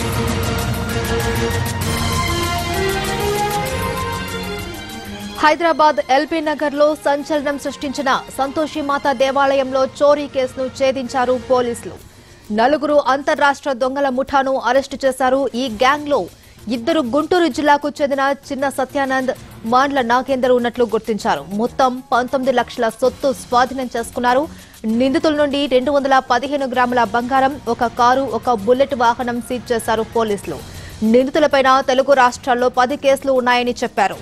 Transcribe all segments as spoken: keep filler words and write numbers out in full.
Hyderabad LB Nagar లో సంచలనం సృష్టించిన సంతోషి మాత దేవాలయంలో చోరీ కేసును ఛేదించారు పోలీసులు. నలుగురు అంతర్రాష్ట్ర దొంగల ముఠాను అరెస్టు చేశారు. ఈ గ్యాంగ్ లో ఇద్దరు గుంటూరు జిల్లాకు చెందిన చిన్న సత్యానంద్, మాండ్ల నాగేందర్ ఉన్నట్లు గుర్తించారు. మొత్తం పంతొమ్మిది లక్షల సొత్తు స్వాధీనం చేసుకున్నారు. నిందితుల నుండి రెండు వందల పదిహేను గ్రాముల బంగారం, ఒక కారు, ఒక బుల్లెట్ వాహనం సీజ్ చేశారు పోలీసులు. నిందితులపైన తెలుగు రాష్ట్రాల్లో పది కేసులు ఉన్నాయని చెప్పారు.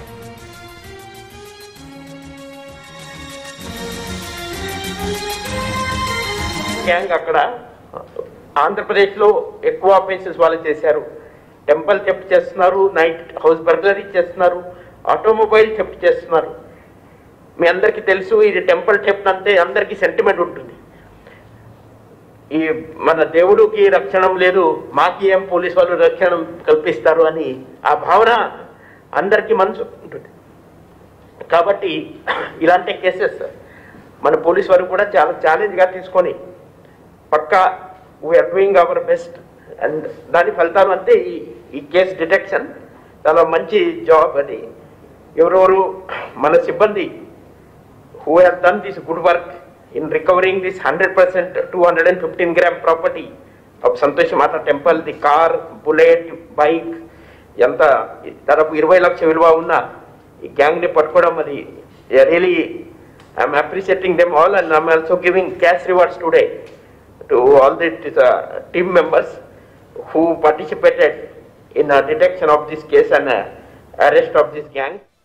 గ్యాంగ్ అక్కడ ఆంధ్రప్రదేశ్ లో ఎక్కువ ఆఫెన్సెస్ వాళ్ళు చేశారు. టెంపుల్ థెఫ్ట్ చేస్తున్నారు, నైట్ హౌస్ బర్గ్లరీ చేస్తున్నారు, ఆటోమొబైల్ థెఫ్ట్ చేస్తున్నారు. మీ అందరికీ తెలుసు, ఇది టెంపుల్ థెఫ్ట్ అంటే అందరికీ సెంటిమెంట్ ఉంటుంది. ఈ మన దేవుడికి రక్షణ లేదు, మాకి ఏం పోలీస్ వాళ్ళు రక్షణ కల్పిస్తారు అని ఆ భావన అందరికీ మనసు ఉంటుంది. కాబట్టి ఇలాంటి కేసెస్ మన పోలీస్ వారు కూడా చాలా ఛాలెంజ్గా తీసుకొని పక్కా we are doing our best and దాని ఫలితాలు అంటే ఈ ఈ కేసు డిటెక్షన్ చాలా మంచి జాబ్. అది ఎవరెవరు మన సిబ్బంది who have done this good work in recovering this hundred percent two hundred and fifteen gram property of Santoshi Mata temple, the car, bullet, bike, ఎంత దాదాపు ఇరవై లక్షల విలువ ఉన్న ఈ గ్యాంగ్ని పట్టుకోవడం అది really I'm appreciating them all and I'm also giving cash rewards today to all the uh, team members who participated in uh, detection of this case and uh, arrest of this gang.